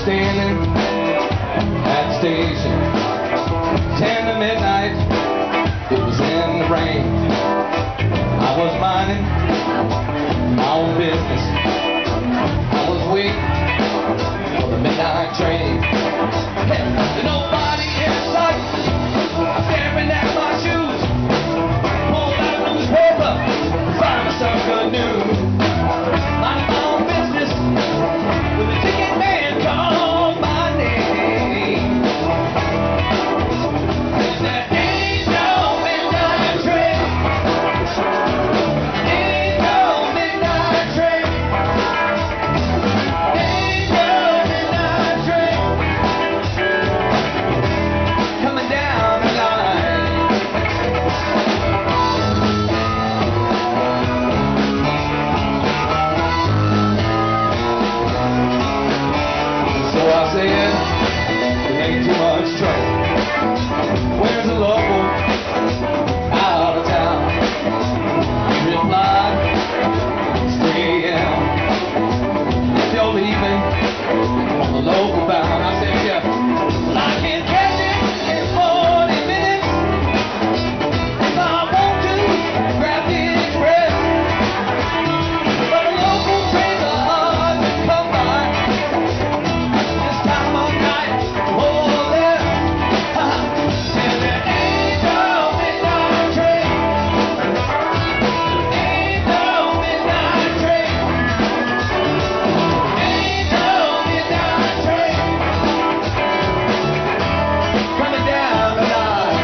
standing at the station, 10 to midnight, it was in the rain. I was minding my own business. I was waiting for the midnight train. There's nobody in sight, staring at my shoes. Pulled out a newspaper, find me some good news. Minding my own business, with a ticket man called my name. There ain't no midnight train. Ain't no midnight train. Ain't no midnight train coming down the line. So I said, it ain't too much trouble. Where's the local? Out of town. He replied, it's 3 a.m. If you're leaving on the local bound, I said, yeah, well, I can catch it in 40 minutes. If I want to, grab the express. But the local trains are hard to come by. This time of night, oh, there. And there ain't no midnight train. Ain't no midnight train. Ain't no midnight train coming down the line.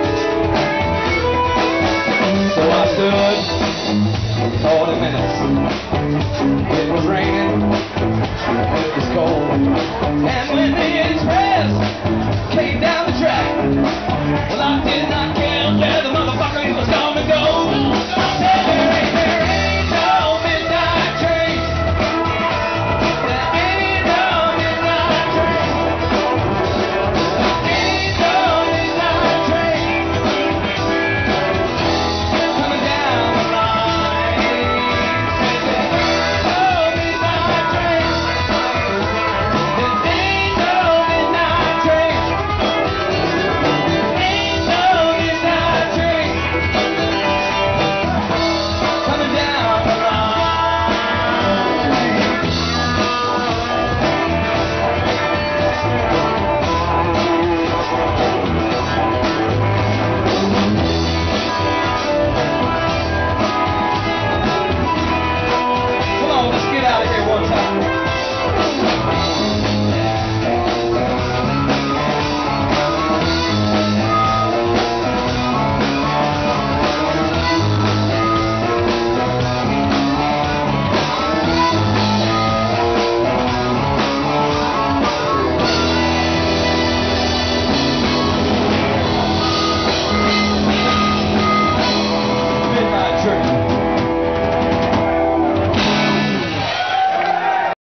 So I stood 40 minutes.